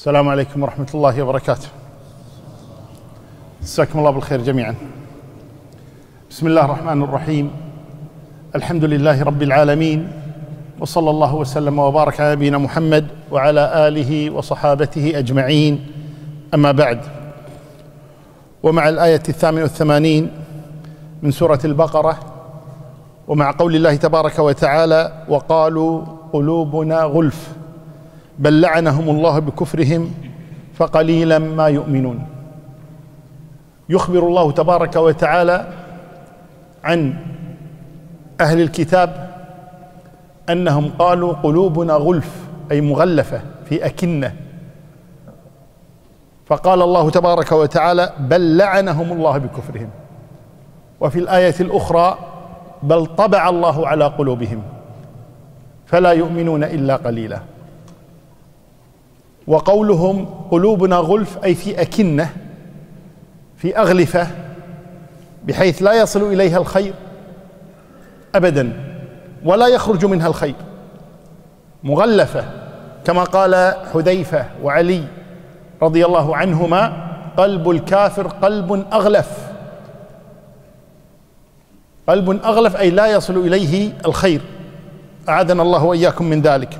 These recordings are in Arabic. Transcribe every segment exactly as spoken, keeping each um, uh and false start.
السلام عليكم ورحمة الله وبركاته. مساكم الله بالخير جميعا. بسم الله الرحمن الرحيم. الحمد لله رب العالمين، وصلى الله وسلم وبارك على نبينا محمد وعلى آله وصحابته أجمعين، أما بعد. ومع الآية الثامنة والثمانين من سورة البقرة، ومع قول الله تبارك وتعالى: وقالوا قلوبنا غلف بل لعنهم الله بكفرهم فقليلا ما يؤمنون. يخبر الله تبارك وتعالى عن أهل الكتاب أنهم قالوا قلوبنا غلف، أي مغلفة في أكنة. فقال الله تبارك وتعالى: بل لعنهم الله بكفرهم. وفي الآية الأخرى: بل طبع الله على قلوبهم فلا يؤمنون إلا قليلا. وقولهم قلوبنا غلف أي في أكنة، في أغلفة، بحيث لا يصل إليها الخير أبدا ولا يخرج منها الخير، مغلفة، كما قال حذيفة وعلي رضي الله عنهما: قلب الكافر قلب أغلف. قلب أغلف أي لا يصل إليه الخير، أعاذنا الله وإياكم من ذلك.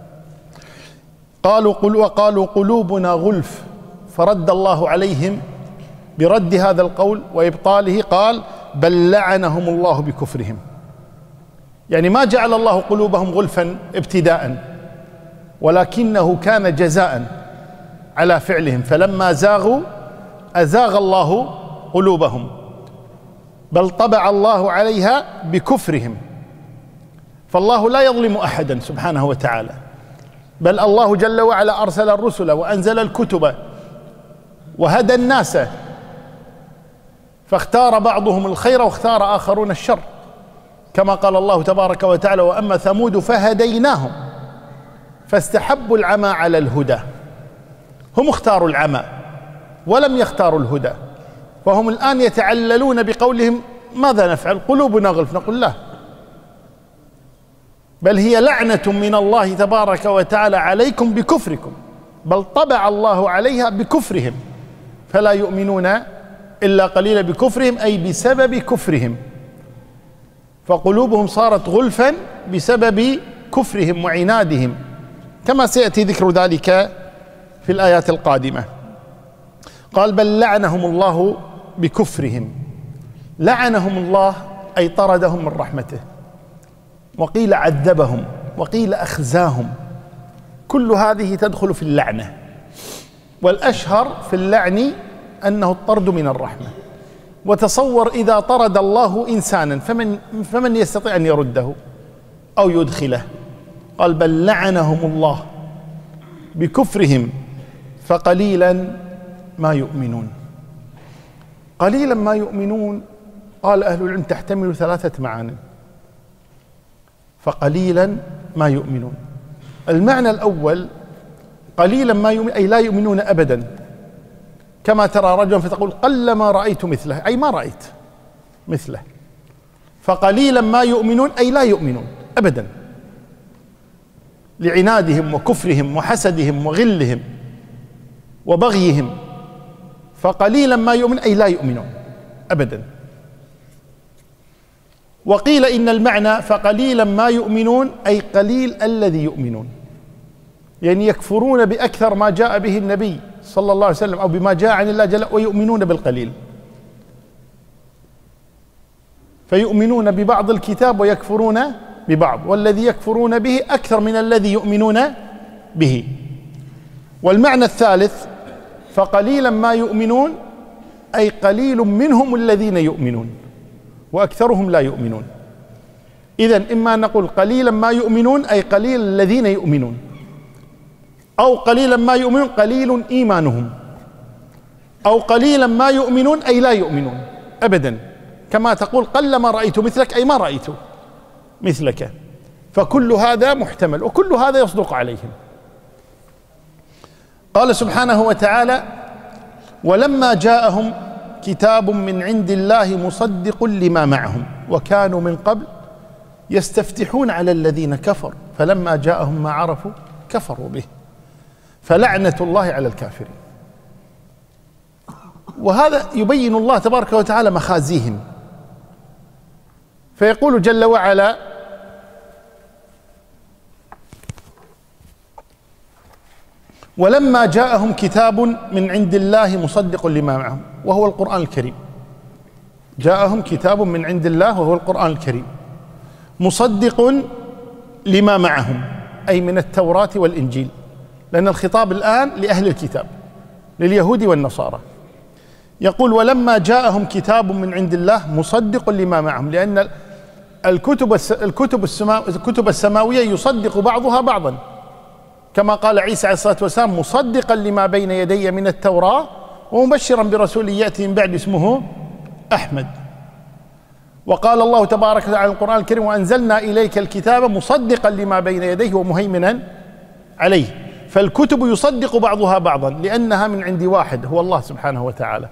قالوا قل وقالوا قلوبنا غلف، فرد الله عليهم برد هذا القول وإبطاله، قال: بل لعنهم الله بكفرهم. يعني ما جعل الله قلوبهم غلفا ابتداء، ولكنه كان جزاء على فعلهم، فلما زاغوا أزاغ الله قلوبهم. بل طبع الله عليها بكفرهم. فالله لا يظلم أحدا سبحانه وتعالى، بل الله جل وعلا أرسل الرسل وأنزل الكتب وهدى الناس، فاختار بعضهم الخير واختار آخرون الشر، كما قال الله تبارك وتعالى: وأما ثمود فهديناهم فاستحبوا العمى على الهدى. هم اختاروا العمى ولم يختاروا الهدى، فهم الآن يتعللون بقولهم: ماذا نفعل؟ قلوبنا غلف. نقول: لا، بل هي لعنة من الله تبارك وتعالى عليكم بكفركم، بل طبع الله عليها بكفرهم فلا يؤمنون إلا قليلا. بكفرهم أي بسبب كفرهم، فقلوبهم صارت غلفا بسبب كفرهم وعنادهم، كما سيأتي ذكر ذلك في الآيات القادمة. قال: بل لعنهم الله بكفرهم. لعنهم الله أي طردهم من رحمته، وقيل عذبهم، وقيل أخزاهم. كل هذه تدخل في اللعنة، والأشهر في اللعن أنه الطرد من الرحمة. وتصور إذا طرد الله إنسانا فمن, فمن يستطيع أن يرده أو يدخله؟ قال: بل لعنهم الله بكفرهم فقليلا ما يؤمنون. قليلا ما يؤمنون، قال أهل العلم، تحتمل ثلاثة معاني. فقليلا ما يؤمنون، المعنى الأول قليلا ما يؤمن أي لا يؤمنون أبدا، كما ترى رجلا فتقول: قلما رأيت مثله، أي ما رأيت مثله. فقليلا ما يؤمنون أي لا يؤمنون أبدا، لعنادهم وكفرهم وحسدهم وغلهم وبغيهم. فقليلا ما يؤمن أي لا يؤمنون أبدا. وقيل إن المعنى فقليلا ما يؤمنون أي قليل الذي يؤمنون، يعني يكفرون بأكثر ما جاء به النبي صلى الله عليه وسلم أو بما جاء عن الله جل، ويؤمنون بالقليل. فيؤمنون ببعض الكتاب ويكفرون ببعض، والذي يكفرون به أكثر من الذي يؤمنون به. والمعنى الثالث فقليلا ما يؤمنون أي قليل منهم الذين يؤمنون وأكثرهم لا يؤمنون. إذن إما نقول قليلا ما يؤمنون أي قليل الذين يؤمنون، أو قليلا ما يؤمنون قليل إيمانهم، أو قليلا ما يؤمنون أي لا يؤمنون أبدا، كما تقول: قلما رأيت مثلك أي ما رأيت مثلك. فكل هذا محتمل، وكل هذا يصدق عليهم. قال سبحانه وتعالى: ولما جاءهم كتاب من عند الله مصدق لما معهم وكانوا من قبل يستفتحون على الذين كفروا فلما جاءهم ما عرفوا كفروا به فلعنة الله على الكافرين. وهذا يبين الله تبارك وتعالى مخازيهم، فيقول جل وعلا: ولما جاءهم كتاب من عند الله مصدق لما معهم، وهو القرآن الكريم. جاءهم كتاب من عند الله وهو القرآن الكريم مصدق لما معهم، أي من التوراة والإنجيل، لأن الخطاب الآن لأهل الكتاب، لليهود والنصارى. يقول: ولما جاءهم كتاب من عند الله مصدق لما معهم، لأن الكتب الكتب الكتب السماوية يصدق بعضها بعضا، كما قال عيسى عليه الصلاة والسلام: مصدقا لما بين يدي من التوراة ومبشرا برسول يأتي من بعد اسمه أحمد. وقال الله تبارك وتعالى عن القرآن الكريم: وأنزلنا إليك الكتاب مصدقا لما بين يديه ومهيمنا عليه. فالكتب يصدق بعضها بعضا لأنها من عند واحد هو الله سبحانه وتعالى،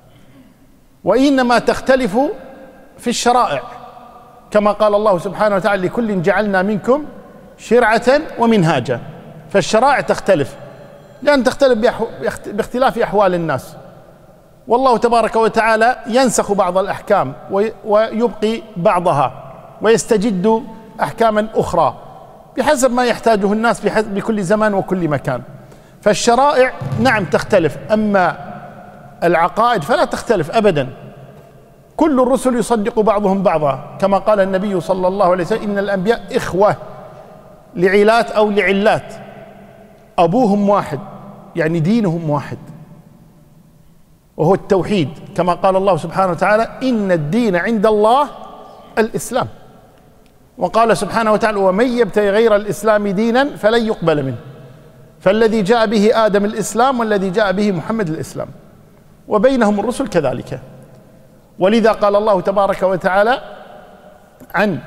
وإنما تختلف في الشرائع، كما قال الله سبحانه وتعالى: لكل جعلنا منكم شرعة ومنهاجا. فالشرائع تختلف لأن تختلف باختلاف أحوال الناس، والله تبارك وتعالى ينسخ بعض الأحكام ويبقي بعضها ويستجد أحكاما أخرى بحسب ما يحتاجه الناس بكل زمان وكل مكان. فالشرائع نعم تختلف، أما العقائد فلا تختلف أبدا. كل الرسل يصدق بعضهم بعضا، كما قال النبي صلى الله عليه وسلم: إن الأنبياء إخوة لعلات أو لعلات، أبوهم واحد، يعني دينهم واحد، وهو التوحيد، كما قال الله سبحانه وتعالى: إن الدين عند الله الإسلام. وقال سبحانه وتعالى: ومن يبتغي غير الإسلام دينا فلن يقبل منه. فالذي جاء به آدم الإسلام، والذي جاء به محمد الإسلام، وبينهم الرسل كذلك. ولذا قال الله تبارك وتعالى عن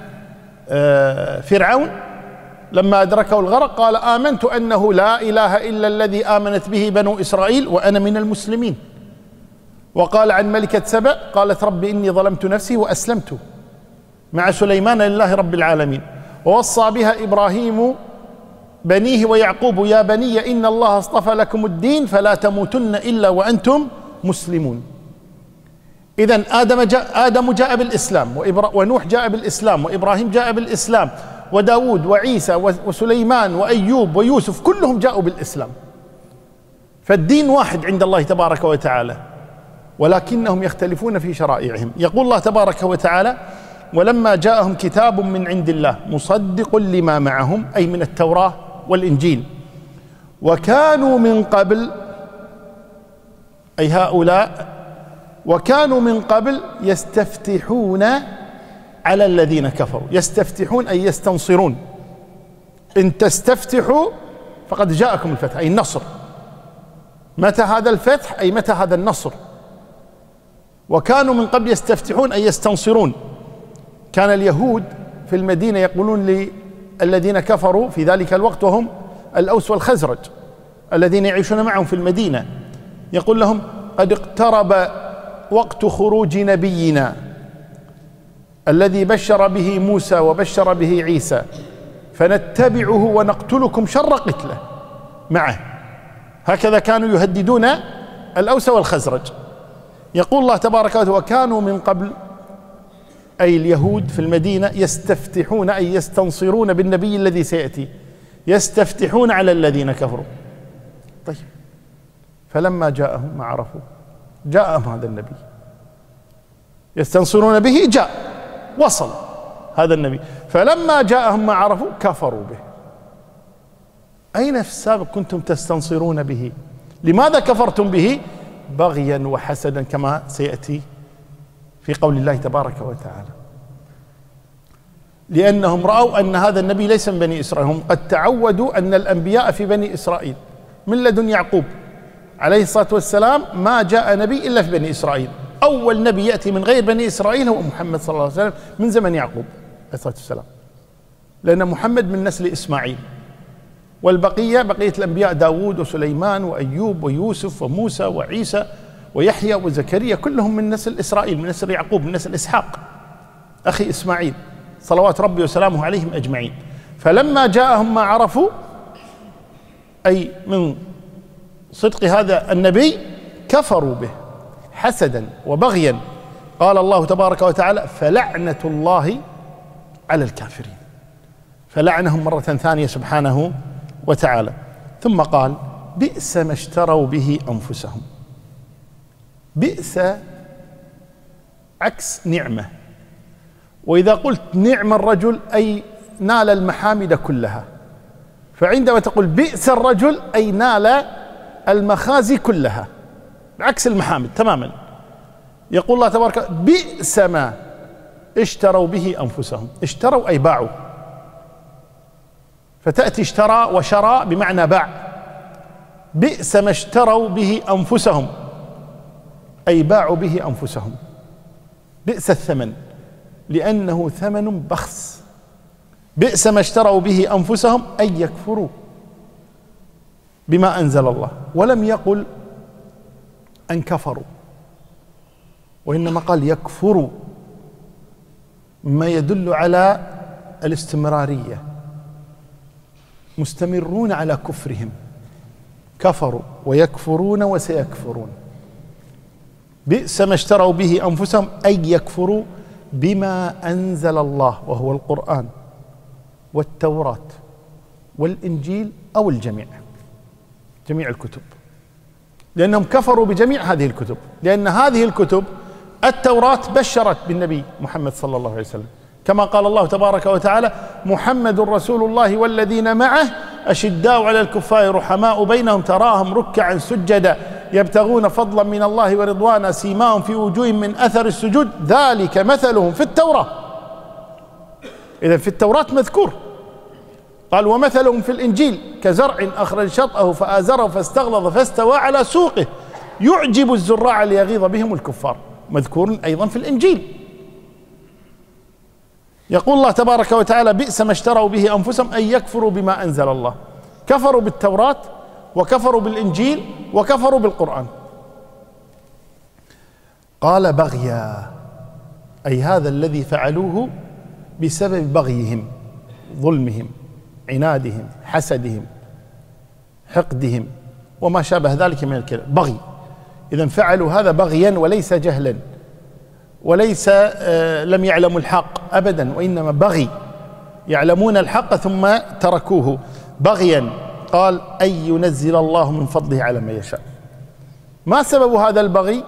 فرعون لما أدركه الغرق قال: آمنت أنه لا إله إلا الذي آمنت به بنو إسرائيل وأنا من المسلمين. وقال عن ملكة سبأ قالت: رب إني ظلمت نفسي وأسلمت مع سليمان لله رب العالمين. ووصى بها إبراهيم بنيه ويعقوب: يا بني إن الله اصطفى لكم الدين فلا تموتن إلا وأنتم مسلمون. إذن آدم جاء, آدم جاء بالإسلام، ونوح جاء بالإسلام، وإبراهيم جاء بالإسلام، وداود وعيسى وسليمان وأيوب ويوسف كلهم جاءوا بالإسلام. فالدين واحد عند الله تبارك وتعالى، ولكنهم يختلفون في شرائعهم. يقول الله تبارك وتعالى: ولما جاءهم كتاب من عند الله مصدق لما معهم، أي من التوراة والإنجيل، وكانوا من قبل، أي هؤلاء، وكانوا من قبل يستفتحون على الذين كفروا. يستفتحون أي يستنصرون. إن تستفتحوا فقد جاءكم الفتح، أي النصر. متى هذا الفتح؟ أي متى هذا النصر. وكانوا من قبل يستفتحون أي يستنصرون. كان اليهود في المدينة يقولون للذين كفروا في ذلك الوقت، وهم الأوس والخزرج الذين يعيشون معهم في المدينة، يقول لهم: قد اقترب وقت خروج نبينا الذي بشر به موسى وبشر به عيسى، فنتبعه ونقتلكم شر قتله معه. هكذا كانوا يهددون الأوس والخزرج. يقول الله تبارك وتعالى: وكانوا من قبل، أي اليهود في المدينة، يستفتحون أي يستنصرون بالنبي الذي سيأتي، يستفتحون على الذين كفروا. طيب، فلما جاءهم ما عرفوا، جاءهم هذا النبي يستنصرون به، جاء وصل هذا النبي، فلما جاءهم ما عرفوا كفروا به. أين في السابق كنتم تستنصرون به؟ لماذا كفرتم به؟ بغيا وحسدا، كما سيأتي في قول الله تبارك وتعالى. لأنهم رأوا أن هذا النبي ليس من بني إسرائيل. هم قد تعودوا أن الأنبياء في بني إسرائيل من لدن يعقوب عليه الصلاة والسلام، ما جاء نبي إلا في بني إسرائيل. أول نبي يأتي من غير بني إسرائيل هو محمد صلى الله عليه وسلم من زمن يعقوب عليه الصلاة والسلام، لأن محمد من نسل إسماعيل، والبقية بقية الأنبياء داود وسليمان وأيوب ويوسف وموسى وعيسى ويحيى وزكريا كلهم من نسل إسرائيل، من نسل يعقوب، من نسل إسحاق أخي إسماعيل صلوات ربي وسلامه عليهم أجمعين. فلما جاءهم ما عرفوا، أي من صدق هذا النبي كفروا به حسدا وبغيا. قال الله تبارك وتعالى فلعنة الله على الكافرين، فلعنهم مرة ثانية سبحانه وتعالى. ثم قال بئس ما اشتروا به أنفسهم. بئس عكس نعمة، وإذا قلت نعم الرجل أي نال المحامد كلها، فعندما تقول بئس الرجل أي نال المخازي كلها، عكس المحامد تماما. يقول الله تبارك وتعالى بئس ما اشتروا به أنفسهم. اشتروا أي باعوا، فتأتي اشترى وشرى بمعنى باع. بئس ما اشتروا به أنفسهم أي باعوا به أنفسهم. بئس الثمن لأنه ثمن بخس. بئس ما اشتروا به أنفسهم أي يكفروا بما أنزل الله، ولم يقل أن كفروا، وإنما قال يكفروا، ما يدل على الاستمرارية، مستمرون على كفرهم، كفروا ويكفرون وسيكفرون. بئس ما اشتروا به أنفسهم أي يكفروا بما أنزل الله، وهو القرآن والتوراة والإنجيل أو الجميع، جميع الكتب، لأنهم كفروا بجميع هذه الكتب، لأن هذه الكتب التوراة بشرت بالنبي محمد صلى الله عليه وسلم، كما قال الله تبارك وتعالى محمد رسول الله والذين معه أشداء على الكفار رحماء بينهم تراهم ركعا سجدا يبتغون فضلا من الله ورضوانا سيماهم في وجوههم من أثر السجود ذلك مثلهم في التوراة. إذن في التوراة مذكور. قال ومثلهم في الإنجيل كزرع أخرج شطأه فآزره فاستغلظ فاستوى على سوقه يعجب الزراع ليغيظ بهم الكفار، مذكور أيضا في الإنجيل. يقول الله تبارك وتعالى بئس ما اشتروا به أنفسهم أن يكفروا بما أنزل الله. كفروا بالتوراة وكفروا بالإنجيل وكفروا بالقرآن. قال بغيا أي هذا الذي فعلوه بسبب بغيهم، ظلمهم، عنادهم، حسدهم، حقدهم وما شابه ذلك من الكلام. بغي، إذن فعلوا هذا بغيا وليس جهلا، وليس آه لم يعلموا الحق أبدا، وإنما بغي، يعلمون الحق ثم تركوه بغيا. قال أن ينزل الله من فضله على من يشاء. ما سبب هذا البغي؟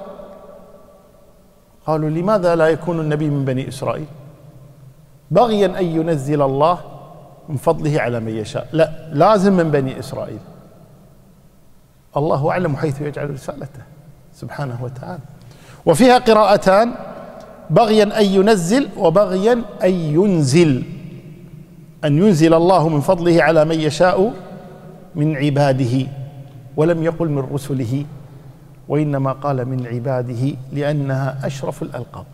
قالوا لماذا لا يكون النبي من بني إسرائيل؟ بغيا أن ينزل الله من فضله على من يشاء، لا، لازم من بني إسرائيل. الله أعلم حيث يجعل رسالته سبحانه وتعالى. وفيها قراءتان، بغيا أن ينزل وبغيا أن ينزل، أن ينزل الله من فضله على من يشاء من عباده، ولم يقل من رسله، وإنما قال من عباده لأنها أشرف الألقاب.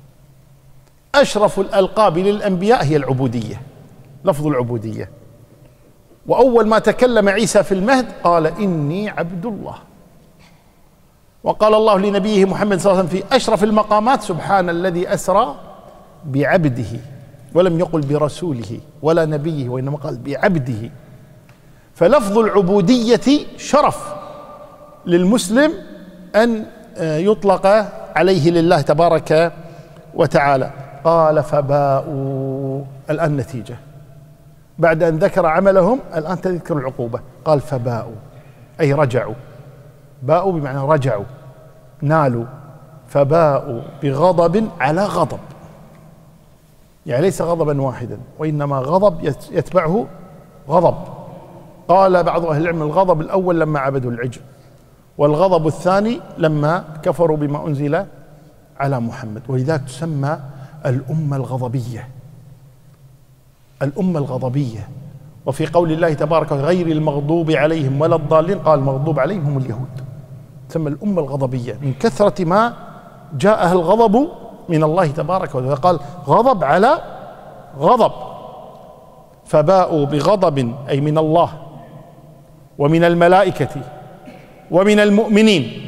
أشرف الألقاب للأنبياء هي العبودية، لفظ العبودية. وأول ما تكلم عيسى في المهد قال إني عبد الله، وقال الله لنبيه محمد صلى الله عليه وسلم في أشرف المقامات سبحان الذي أسرى بعبده، ولم يقل برسوله ولا نبيه، وإنما قال بعبده. فلفظ العبودية شرف للمسلم أن يطلق عليه لله تبارك وتعالى. قال فباءوا، الآن نتيجة بعد أن ذكر عملهم، الآن تذكر العقوبة. قال فباءوا أي رجعوا، باءوا بمعنى رجعوا، نالوا، فباءوا بغضب على غضب، يعني ليس غضبا واحدا، وإنما غضب يتبعه غضب. قال بعض أهل العلم الغضب الأول لما عبدوا العجل، والغضب الثاني لما كفروا بما أنزل على محمد، ولذلك تسمى الأمة الغضبية، الأمة الغضبية. وفي قول الله تبارك وتعالى غير المغضوب عليهم ولا الضالين، قال المغضوب عليهم هم اليهود. تسمى الأمة الغضبية من كثرة ما جاءها الغضب من الله تبارك وتعالى، قال غضب على غضب. فباءوا بغضب أي من الله ومن الملائكة ومن المؤمنين.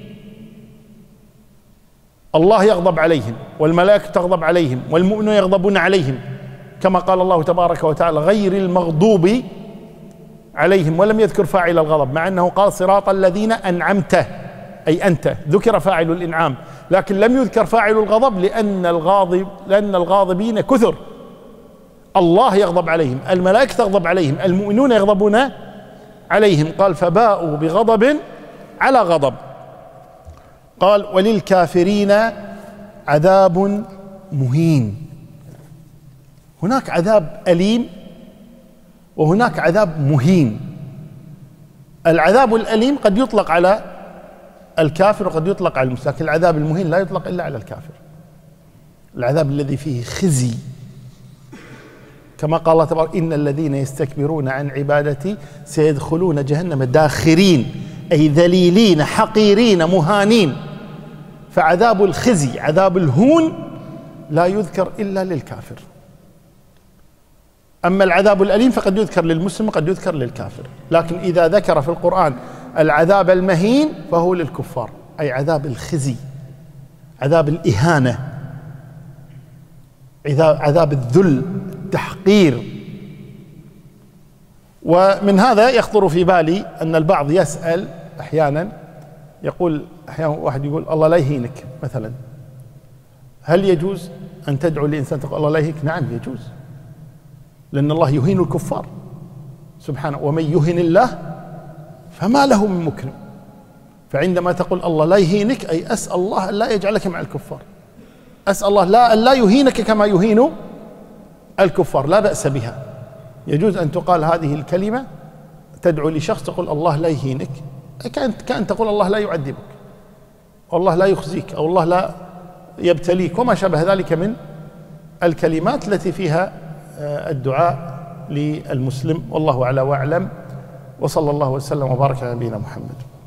الله يغضب عليهم والملائكة تغضب عليهم والمؤمنون يغضبون عليهم، كما قال الله تبارك وتعالى غير المغضوب عليهم ولم يذكر فاعل الغضب، مع أنه قال صراط الذين أنعمت، أي أنت، ذكر فاعل الإنعام لكن لم يذكر فاعل الغضب، لأن الغاضب لأن الغاضبين كثر، الله يغضب عليهم، الملائكة تغضب عليهم، المؤمنون يغضبون عليهم. قال فباءوا بغضب على غضب. قال وللكافرين عذاب مهين. هناك عذاب أليم وهناك عذاب مهين. العذاب الأليم قد يطلق على الكافر وقد يطلق على المسلم، لكن العذاب المهين لا يطلق إلا على الكافر، العذاب الذي فيه خزي، كما قال الله تبارك إن الذين يستكبرون عن عبادتي سيدخلون جهنم داخرين، أي ذليلين حقيرين مهانين. فعذاب الخزي، عذاب الهون، لا يذكر إلا للكافر. أما العذاب الأليم فقد يذكر للمسلم وقد يذكر للكافر، لكن إذا ذكر في القرآن العذاب المهين فهو للكفار، أي عذاب الخزي، عذاب الإهانة، عذاب الذل، التحقير. ومن هذا يخطر في بالي أن البعض يسأل أحيانا، يقول أحيانا واحد يقول الله لا يهينك مثلا، هل يجوز أن تدعو لإنسان تقول الله لا يهينك؟ نعم يجوز، لأن الله يهين الكفار سبحانه، ومن يهن الله فما له من مكرم. فعندما تقول الله لا يهينك أي أسأل الله أن لا يجعلك مع الكفار، أسأل الله لا أن لا يهينك كما يهين الكفار، لا بأس بها، يجوز أن تقال هذه الكلمة، تدعو لشخص تقول الله لا يهينك، كأن كأن تقول الله لا يعذبك، والله لا يخزيك، أو الله لا يبتليك، وما شابه ذلك من الكلمات التي فيها الدعاء للمسلم. والله أعلى وأعلم، وصلى الله وسلم وبارك على نبينا محمد.